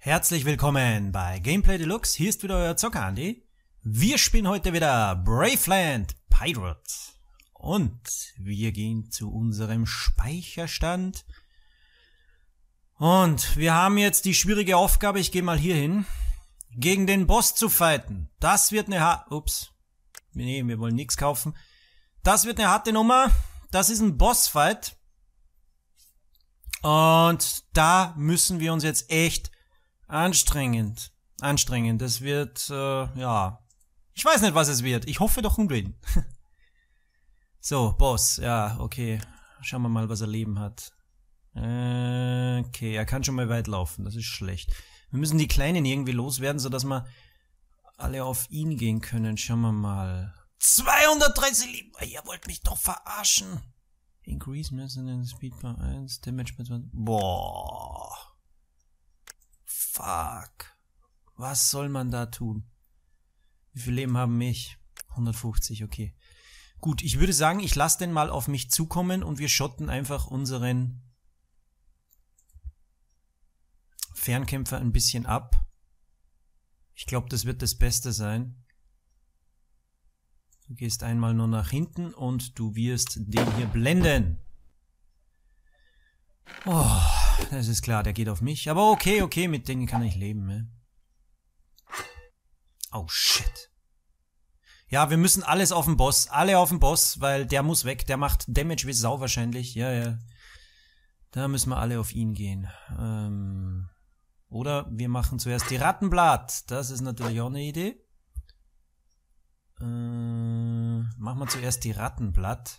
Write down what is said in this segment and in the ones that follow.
Herzlich willkommen bei Gameplay Deluxe, hier ist wieder euer Zocker Andi. Wir spielen heute wieder Braveland Pirate. Und wir gehen zu unserem Speicherstand. Und wir haben jetzt die schwierige Aufgabe, ich gehe mal hier hin, gegen den Boss zu fighten. Das wird eine Nee, wir wollen nichts kaufen. Das wird eine harte Nummer. Das ist ein Bossfight. Und da müssen wir uns jetzt echt anstrengend. Das wird, ja. Ich weiß nicht, was es wird. Ich hoffe doch Unwillen. So, Boss. Ja, okay. Schauen wir mal, was er Leben hat. Okay, er kann schon mal weit laufen. Das ist schlecht. Wir müssen die Kleinen irgendwie loswerden, sodass wir alle auf ihn gehen können. Schauen wir mal. 230 Leben. Ihr wollt mich doch verarschen. Increase Maintenance Speed by 1. Damage by 20. Boah. Fuck. Was soll man da tun? Wie viel Leben haben mich? 150, okay. Gut, ich würde sagen, ich lasse den mal auf mich zukommen und wir schotten einfach unseren Fernkämpfer ein bisschen ab. Ich glaube, das wird das Beste sein. Du gehst einmal nur nach hinten und du wirst den hier blenden. Oh, das ist klar, der geht auf mich. Aber okay, mit denen kann ich leben, ne? Oh, shit. Ja, wir müssen alles auf den Boss. Alle auf den Boss, weil der muss weg. Der macht Damage wie Sau wahrscheinlich. Ja. Da müssen wir alle auf ihn gehen. Oder wir machen zuerst die Rattenblatt. Das ist natürlich auch eine Idee. Machen wir zuerst die Rattenblatt.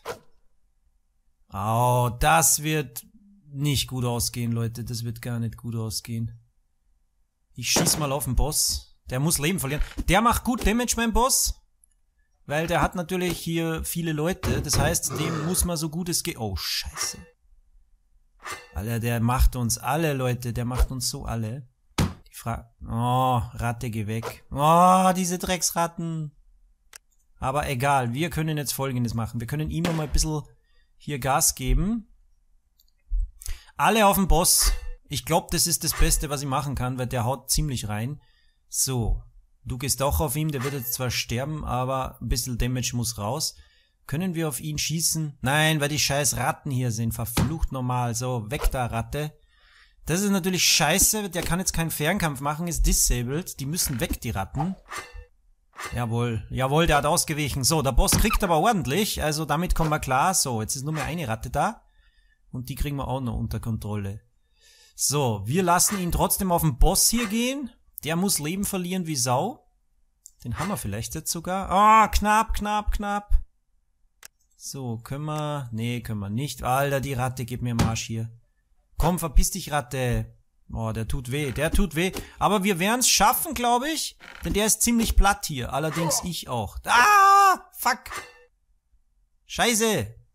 Oh, das wird nicht gut ausgehen, Leute. Das wird gar nicht gut ausgehen. Ich schieß mal auf den Boss. Der muss Leben verlieren. Der macht gut Damage, mein Boss. Weil der hat natürlich hier viele Leute. Das heißt, dem muss man so gut es geht. Oh, scheiße. Alter, der macht uns alle, Leute. Der macht uns so alle. Die Frage. Oh, Ratte, geh weg. Oh, diese Drecksratten. Aber egal, wir können jetzt Folgendes machen. Wir können ihm mal ein bisschen hier Gas geben. Alle auf den Boss. Ich glaube, das ist das Beste, was ich machen kann, weil der haut ziemlich rein. So, du gehst auch auf ihn. Der wird jetzt zwar sterben, aber ein bisschen Damage muss raus. Können wir auf ihn schießen? Nein, weil die scheiß Ratten hier sind. Verflucht normal. So, weg da, Ratte. Das ist natürlich scheiße. Der kann jetzt keinen Fernkampf machen, ist disabled. Die müssen weg, die Ratten. Jawohl, der hat ausgewichen. So, der Boss kriegt aber ordentlich, also damit kommen wir klar. So, jetzt ist nur mehr eine Ratte da. Und die kriegen wir auch noch unter Kontrolle. So, wir lassen ihn trotzdem auf den Boss hier gehen. Der muss Leben verlieren wie Sau. Den haben wir vielleicht jetzt sogar. Ah, knapp. So, können wir... Nee, können wir nicht. Alter, die Ratte gibt mir Marsch hier. Komm, verpiss dich, Ratte. Oh, der tut weh. Aber wir werden es schaffen, glaube ich. Denn der ist ziemlich platt hier. Allerdings ich auch. Ah, fuck. Scheiße.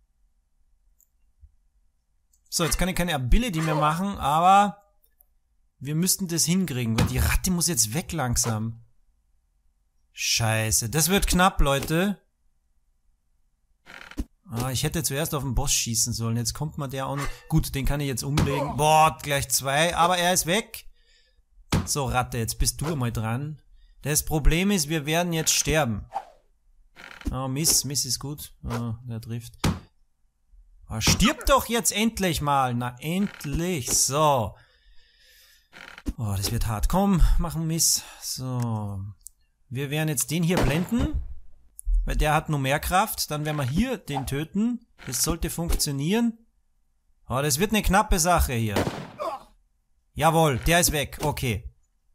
So, jetzt kann ich keine Ability mehr machen, aber wir müssten das hinkriegen, weil die Ratte muss jetzt weg langsam. Scheiße. Das wird knapp, Leute. Ah, ich hätte zuerst auf den Boss schießen sollen. Jetzt kommt mal der auch noch. Gut, den kann ich jetzt umlegen. Boah, gleich 2. Aber er ist weg. So, Ratte, jetzt bist du mal dran. Das Problem ist, wir werden jetzt sterben. Oh, Miss ist gut. Oh, der trifft. Oh, stirb doch jetzt endlich mal. Na, endlich. So. Oh, das wird hart. Komm, machen Miss. So. Wir werden jetzt den hier blenden. Weil der hat nur mehr Kraft. Dann werden wir hier den töten. Das sollte funktionieren. Oh, das wird eine knappe Sache hier. Jawohl, der ist weg. Okay.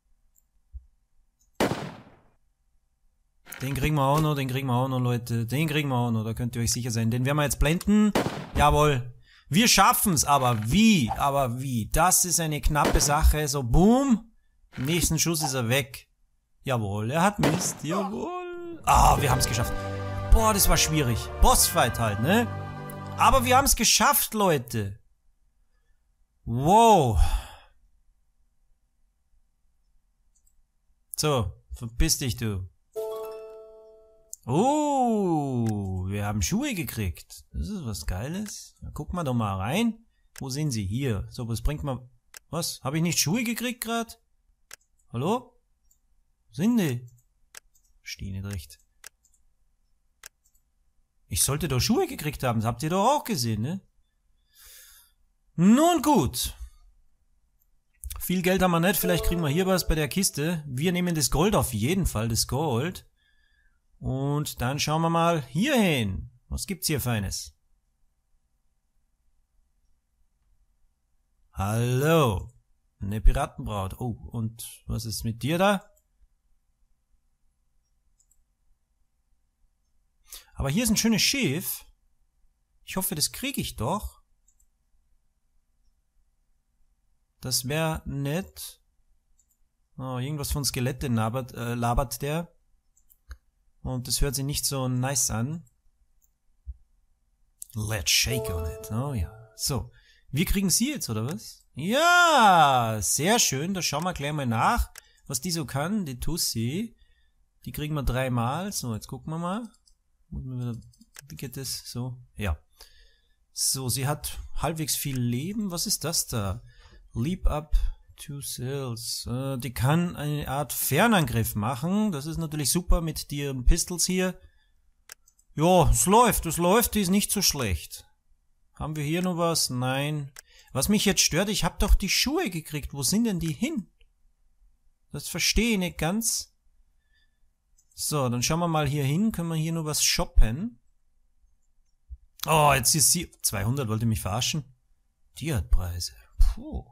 Den kriegen wir auch noch, Leute. Den kriegen wir auch noch, da könnt ihr euch sicher sein. Den werden wir jetzt blenden. Jawohl. Wir schaffen's, aber wie? Das ist eine knappe Sache. So, boom. Im nächsten Schuss ist er weg. Jawohl, er hat Mist. Jawohl. Ah, wir haben's geschafft. Boah, das war schwierig. Bossfight halt, ne? Aber wir haben's geschafft, Leute. Wow. So, verpiss dich, du. Oh, wir haben Schuhe gekriegt. Das ist was Geiles. Na, guck mal doch mal rein. Wo sind sie? Hier. So, was bringt man... Was? Habe ich nicht Schuhe gekriegt gerade? Hallo? Wo sind die? Verstehe nicht recht. Ich sollte doch Schuhe gekriegt haben, das habt ihr doch auch gesehen, ne? Nun gut. Viel Geld haben wir nicht, vielleicht kriegen wir hier was bei der Kiste. Wir nehmen das Gold auf jeden Fall, das Gold. Und dann schauen wir mal hier hin. Was gibt's hier Feines? Hallo. Eine Piratenbraut. Oh, und was ist mit dir da? Aber hier ist ein schönes Schiff. Ich hoffe, das kriege ich doch. Das wäre nett. Oh, irgendwas von Skelette labert der. Und das hört sich nicht so nice an. Let's shake on it. Oh ja. So. Wir kriegen sie jetzt, oder was? Ja, sehr schön. Da schauen wir gleich mal nach, was die so kann. Die Tussi. Die kriegen wir 3-mal. So, jetzt gucken wir mal. Wie geht das? So. Ja. So, sie hat halbwegs viel Leben. Was ist das da? Leap up 2 cells. Die kann eine Art Fernangriff machen. Das ist natürlich super mit ihren Pistols hier. Ja, es läuft, die ist nicht so schlecht. Haben wir hier noch was? Nein. Was mich jetzt stört, ich habe doch die Schuhe gekriegt. Wo sind denn die hin? Das verstehe ich nicht ganz. So, dann schauen wir mal hier hin. Können wir hier noch was shoppen? Oh, jetzt ist sie... 200, wollte mich verarschen? Die hat Preise. Puh.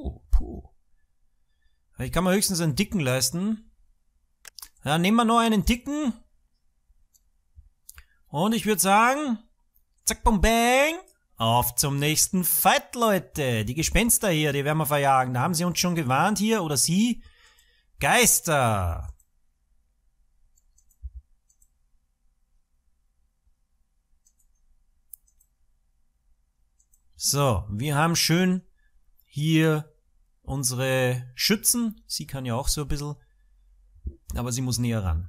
Ich kann mir höchstens einen dicken leisten. Ja, nehmen wir noch einen dicken. Und ich würde sagen, zack, bum, bang. Auf zum nächsten Fight, Leute. Die Gespenster hier, die werden wir verjagen. Da haben sie uns schon gewarnt hier, oder sie. Geister. So, wir haben schön hier unsere Schützen. Sie kann ja auch so ein bisschen, aber sie muss näher ran.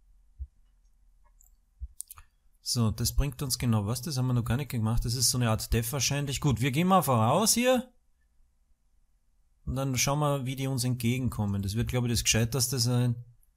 So, das bringt uns genau was. Das haben wir noch gar nicht gemacht. Das ist so eine Art Def wahrscheinlich. Gut, wir gehen mal voraus hier. Und dann schauen wir, wie die uns entgegenkommen. Das wird, glaube ich, das Gescheiterste sein.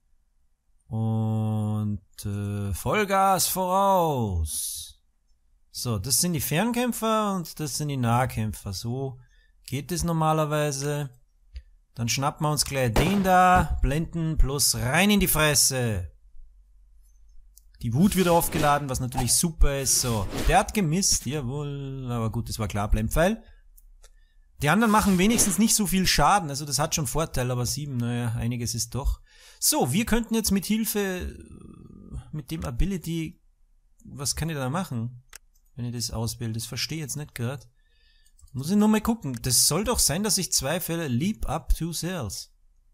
Und Vollgas voraus. So, das sind die Fernkämpfer und das sind die Nahkämpfer. So geht es normalerweise. Dann schnappen wir uns gleich den da, blenden plus rein in die Fresse. Die Wut wird aufgeladen, was natürlich super ist. So, der hat gemisst, jawohl. Aber gut, das war klar, Blendpfeil. Die anderen machen wenigstens nicht so viel Schaden, also das hat schon Vorteil, aber 7, naja, einiges ist doch. So, wir könnten jetzt mit Hilfe, mit dem Ability, was kann ich da machen, wenn ich das auswähle? Das verstehe ich jetzt nicht gerade. Muss ich nur mal gucken. Das soll doch sein, dass ich 2 Fälle Leap up 2 cells.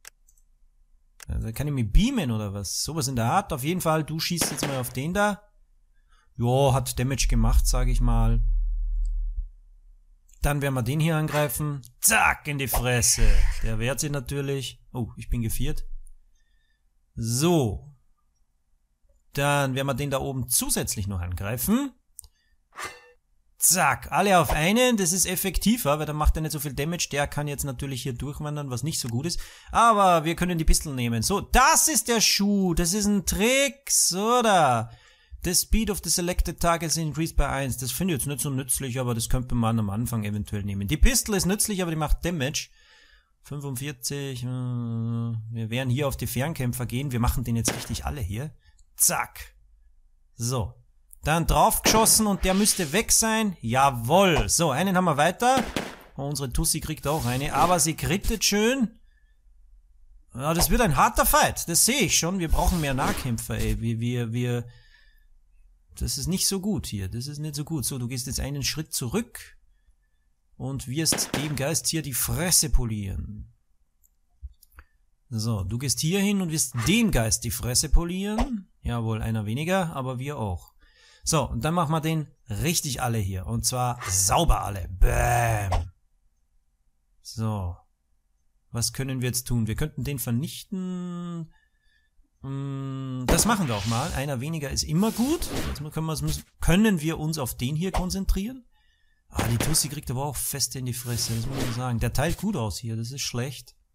Da kann ich mich beamen oder was? Sowas in der Art. Auf jeden Fall, du schießt jetzt mal auf den da. Jo, hat Damage gemacht, sage ich mal. Dann werden wir den hier angreifen. Zack, in die Fresse. Der wehrt sich natürlich. Oh, ich bin geviert. So. Dann werden wir den da oben zusätzlich noch angreifen. Zack, alle auf einen, das ist effektiver, weil dann macht er nicht so viel Damage. Der kann jetzt natürlich hier durchwandern, was nicht so gut ist. Aber wir können die Pistole nehmen. So, das ist der Schuh, das ist ein Trick, so da. The speed of the selected target is increased by 1. Das finde ich jetzt nicht so nützlich, aber das könnte man am Anfang eventuell nehmen. Die Pistole ist nützlich, aber die macht Damage. 45, wir werden hier auf die Fernkämpfer gehen. Wir machen den jetzt richtig alle hier. Zack. So. Dann draufgeschossen und der müsste weg sein. Jawohl. So, einen haben wir weiter. Oh, unsere Tussi kriegt auch eine, aber sie krittet schön. Ja, das wird ein harter Fight. Das sehe ich schon. Wir brauchen mehr Nahkämpfer, ey. Das ist nicht so gut hier. Das ist nicht so gut. So, du gehst jetzt einen Schritt zurück und wirst dem Geist hier die Fresse polieren. So, du gehst hier hin und wirst dem Geist die Fresse polieren. Jawohl, einer weniger, aber wir auch. So, und dann machen wir den richtig alle hier. Und zwar sauber alle. Bäm. So. Was können wir jetzt tun? Wir könnten den vernichten. Das machen wir auch mal. Einer weniger ist immer gut. Jetzt können wir uns auf den hier konzentrieren. Ah, die Tussi kriegt aber auch fest in die Fresse. Das muss man sagen. Der teilt gut aus hier. Das ist schlecht.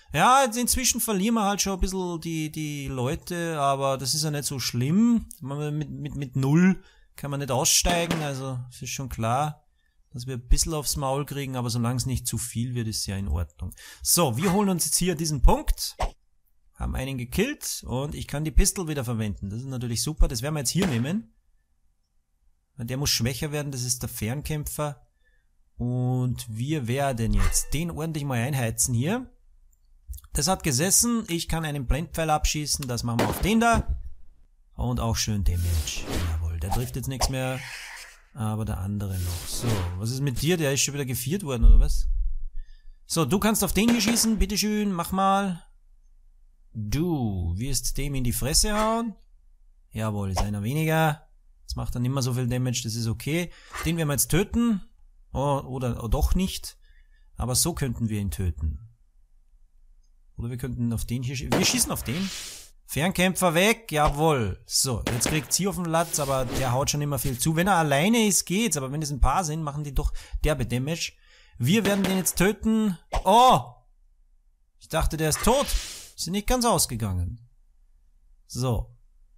Ja, inzwischen verlieren wir halt schon ein bisschen die Leute, aber das ist ja nicht so schlimm. Mit 0 kann man nicht aussteigen, also es ist schon klar, dass wir ein bisschen aufs Maul kriegen, aber solange es nicht zu viel wird, ist ja in Ordnung. So, wir holen uns jetzt hier diesen Punkt, haben einen gekillt und ich kann die Pistol wieder verwenden. Das ist natürlich super, das werden wir jetzt hier nehmen. Der muss schwächer werden, das ist der Fernkämpfer. Und wir werden jetzt den ordentlich mal einheizen hier. Das hat gesessen, ich kann einen Blendpfeil abschießen, das machen wir auf den da. Und auch schön Damage. Jawohl, der trifft jetzt nichts mehr. Aber der andere noch. So, was ist mit dir? Der ist schon wieder geviert worden, oder was? So, du kannst auf den hier schießen, bitteschön, mach mal. Du wirst dem in die Fresse hauen. Jawohl, ist einer weniger. Jetzt macht er nicht mehr so viel Damage, das ist okay. Den werden wir jetzt töten. Oh, oder doch nicht. Aber so könnten wir ihn töten. Oder wir könnten auf den hier schießen. Wir schießen auf den. Fernkämpfer weg, jawohl. So, jetzt kriegt sie auf den Latz, aber der haut schon immer viel zu. Wenn er alleine ist, geht's. Aber wenn es ein paar sind, machen die doch derbe Damage. Wir werden den jetzt töten. Oh! Ich dachte, der ist tot. Ist nicht ganz ausgegangen. So.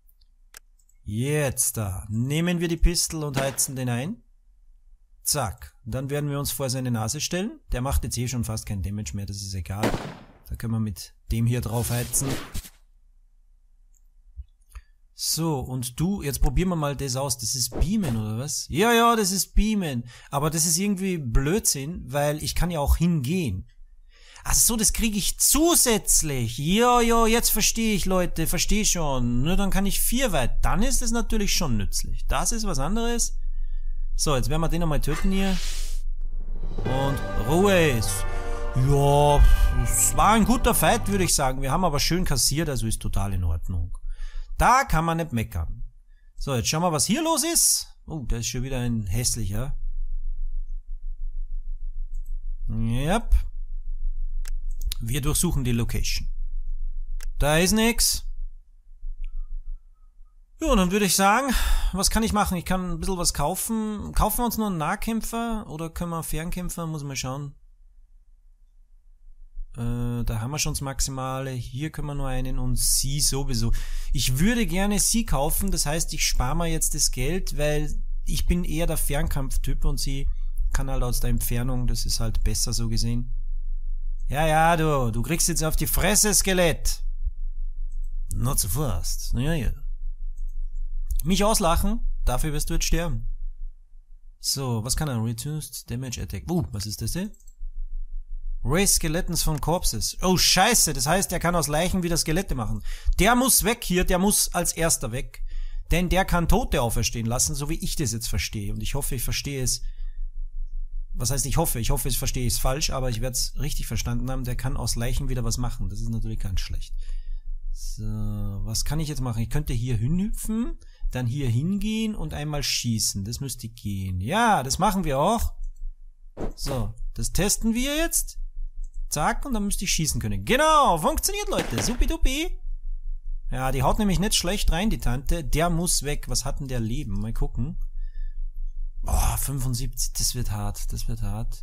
Jetzt da. Nehmen wir die Pistol und heizen den ein. Zack. Dann werden wir uns vor seine Nase stellen. Der macht jetzt eh schon fast kein Damage mehr, das ist egal. Da können wir mit dem hier drauf heizen. So, und du, jetzt probieren wir mal das aus. Das ist Beamen, oder was? Ja, ja, das ist Beamen. Aber das ist irgendwie Blödsinn, weil ich kann ja auch hingehen. Ach so, das kriege ich zusätzlich. Ja, ja, jetzt verstehe ich, Leute, verstehe schon. Nur dann kann ich 4 weit. Dann ist es natürlich schon nützlich. Das ist was anderes. So, jetzt werden wir den einmal töten hier. Und Ruhe ist. Ja, es war ein guter Fight, würde ich sagen. Wir haben aber schön kassiert, also ist total in Ordnung. Da kann man nicht meckern. So, jetzt schauen wir, was hier los ist. Oh, da ist schon wieder ein hässlicher. Yep. Wir durchsuchen die Location. Da ist nix. Ja, dann würde ich sagen, was kann ich machen? Ich kann ein bisschen was kaufen. Kaufen wir uns nur einen Nahkämpfer oder können wir Fernkämpfer? Muss man schauen. Da haben wir schon das Maximale. Hier können wir nur einen und sie sowieso. Ich würde gerne sie kaufen, das heißt, ich spare mir jetzt das Geld, weil ich bin eher der Fernkampftyp und sie kann halt aus der Entfernung, das ist halt besser so gesehen. Ja, ja, du kriegst jetzt auf die Fresse, Skelett. Not so fast. Ja, ja. Mich auslachen, dafür wirst du jetzt sterben. So, was kann er? Reduced Damage Attack. Was ist das denn? Raise Skeletons von Corpses. Oh, scheiße, das heißt, er kann aus Leichen wieder Skelette machen. Der muss weg hier, der muss als erster weg. Denn der kann Tote auferstehen lassen, so wie ich das jetzt verstehe. Und ich hoffe, ich verstehe es. Was heißt ich hoffe? Ich hoffe, ich verstehe es falsch, aber ich werde es richtig verstanden haben. Der kann aus Leichen wieder was machen. Das ist natürlich ganz schlecht. So, was kann ich jetzt machen? Ich könnte hier hinhüpfen, dann hier hingehen und einmal schießen. Das müsste gehen. Ja, das machen wir auch. So, das testen wir jetzt. Zack, und dann müsste ich schießen können. Genau, funktioniert, Leute. Supidupi. Ja, die haut nämlich nicht schlecht rein, die Tante. Der muss weg. Was hat denn der Leben? Mal gucken. Boah, 75, das wird hart, das wird hart.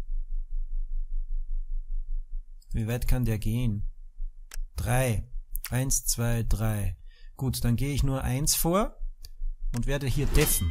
Wie weit kann der gehen? 3. 1, 2, 3. Gut, dann gehe ich nur 1 vor und werde hier deffen.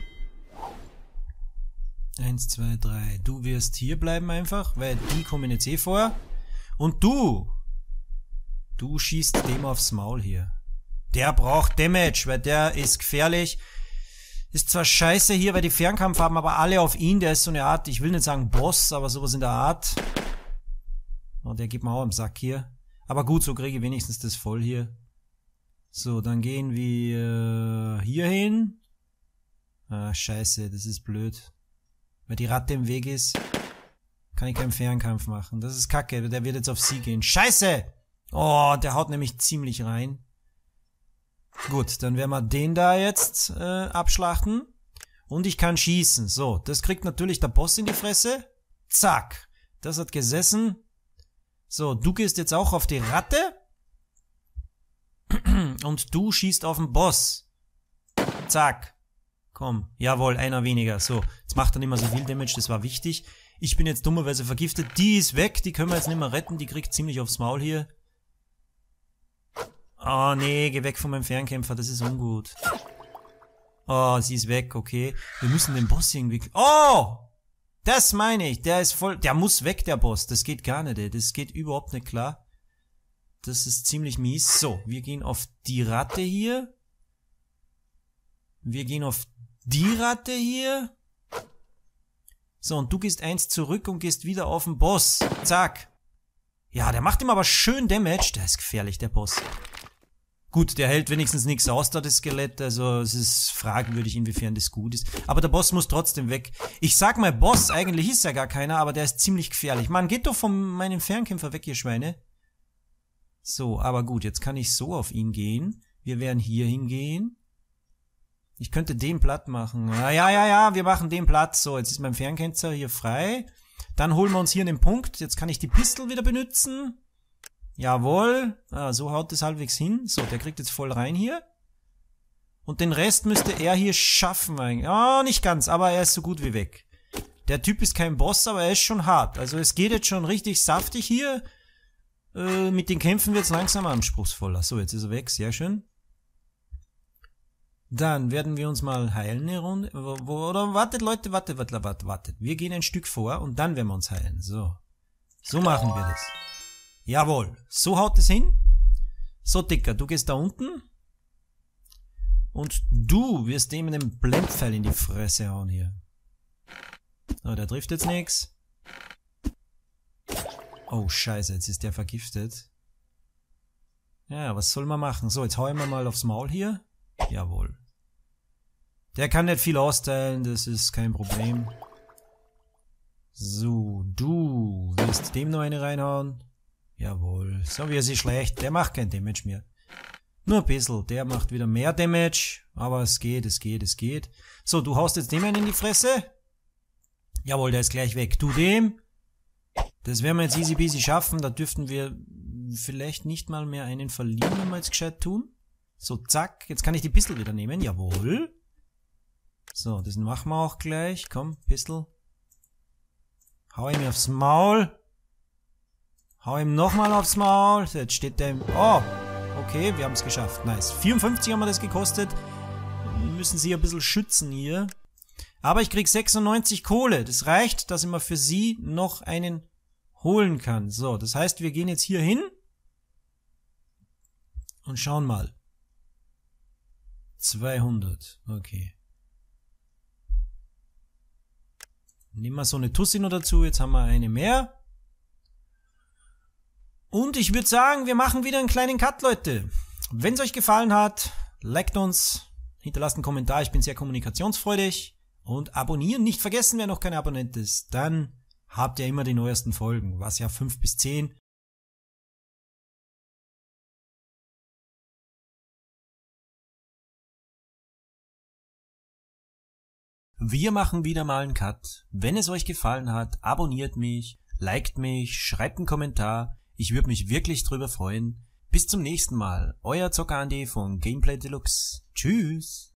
1, 2, 3. Du wirst hier bleiben einfach, weil die kommen jetzt eh vor. Und du schießt dem aufs Maul hier. Der braucht Damage, weil der ist gefährlich. Ist zwar scheiße hier, weil die Fernkampf haben, aber alle auf ihn. Der ist so eine Art, ich will nicht sagen Boss, aber sowas in der Art. Und der geht mir auch am Sack hier. Aber gut, so kriege ich wenigstens das voll hier. So, dann gehen wir hier hin. Ah, scheiße, das ist blöd. Weil die Ratte im Weg ist, kann ich keinen Fernkampf machen. Das ist kacke, der wird jetzt auf sie gehen. Scheiße! Oh, der haut nämlich ziemlich rein. Gut, dann werden wir den da jetzt abschlachten. Und ich kann schießen. So, das kriegt natürlich der Boss in die Fresse. Zack. Das hat gesessen. So, du gehst jetzt auch auf die Ratte. Und du schießt auf den Boss. Zack. Komm. Jawohl, einer weniger. So, jetzt macht er nicht mehr so viel Damage, das war wichtig. Ich bin jetzt dummerweise vergiftet. Die ist weg, die können wir jetzt nicht mehr retten. Die kriegt ziemlich aufs Maul hier. Oh nee, geh weg von meinem Fernkämpfer, das ist ungut. Oh, sie ist weg, okay. Wir müssen den Boss irgendwie... Oh! Das meine ich, der ist voll... Der muss weg, der Boss. Das geht gar nicht, ey. Das geht überhaupt nicht klar. Das ist ziemlich mies. So, wir gehen auf die Ratte hier. Wir gehen auf die Ratte hier. So, und du gehst eins zurück und gehst wieder auf den Boss. Zack. Ja, der macht ihm aber schön Damage. Der ist gefährlich, der Boss. Gut, der hält wenigstens nichts aus, da das Skelett. Also es ist fragwürdig, inwiefern das gut ist. Aber der Boss muss trotzdem weg. Ich sag mal Boss, eigentlich ist ja gar keiner, aber der ist ziemlich gefährlich. Mann, geht doch von meinem Fernkämpfer weg, ihr Schweine. So, aber gut, jetzt kann ich so auf ihn gehen. Wir werden hier hingehen. Ich könnte den platt machen. Ja, wir machen den platt. So, jetzt ist mein Fernkämpfer hier frei. Dann holen wir uns hier einen Punkt. Jetzt kann ich die Pistole wieder benutzen. Jawohl. Ah, so haut es halbwegs hin. So, der kriegt jetzt voll rein hier. Und den Rest müsste er hier schaffen eigentlich. Ah, nicht ganz, aber er ist so gut wie weg. Der Typ ist kein Boss, aber er ist schon hart. Also es geht jetzt schon richtig saftig hier. Mit den Kämpfen wird es langsam anspruchsvoller. So, jetzt ist er weg. Sehr schön. Dann werden wir uns mal heilen eine Runde. Oder wartet, Leute, wartet. Wir gehen ein Stück vor und dann werden wir uns heilen. So. So machen wir das. Jawohl. So haut es hin. So, Dicker, du gehst da unten. Und du wirst dem einen Blendpfeil in die Fresse hauen hier. So, der trifft jetzt nichts. Oh, scheiße, jetzt ist der vergiftet. Ja, was soll man machen? So, jetzt hauen wir mal aufs Maul hier. Jawohl. Der kann nicht viel austeilen, das ist kein Problem. So, du wirst dem noch eine reinhauen. Jawohl. So, wie er sich schlägt, der macht kein Damage mehr. Nur ein bisschen, der macht wieder mehr Damage, aber es geht. So, du haust jetzt dem einen in die Fresse. Jawohl, der ist gleich weg. Du dem. Das werden wir jetzt easy peasy schaffen, da dürften wir vielleicht nicht mal mehr einen verlieren, wenn wir jetzt gescheit tun. So, zack. Jetzt kann ich die Pistole wieder nehmen. Jawohl. So, das machen wir auch gleich. Komm, Pistole. Hau ihm aufs Maul. Hau ihm nochmal aufs Maul. Jetzt steht der im... Oh, okay, wir haben es geschafft. Nice. 54 haben wir das gekostet. Müssen sie ein bisschen schützen hier. Aber ich krieg 96 Kohle. Das reicht, dass ich mal für sie noch einen holen kann. So, das heißt, wir gehen jetzt hier hin. Und schauen mal. 200. Okay. Nehmen wir so eine Tussi noch dazu. Jetzt haben wir eine mehr. Und ich würde sagen, wir machen wieder einen kleinen Cut, Leute. Wenn es euch gefallen hat, liked uns, hinterlasst einen Kommentar. Ich bin sehr kommunikationsfreudig. Und abonnieren nicht vergessen, wer noch kein Abonnent ist. Dann habt ihr immer die neuesten Folgen. Was ja 5 bis 10. Wir machen wieder mal einen Cut. Wenn es euch gefallen hat, abonniert mich, liked mich, schreibt einen Kommentar. Ich würde mich wirklich drüber freuen. Bis zum nächsten Mal. Euer Zocker Andi von Gameplay Deluxe. Tschüss.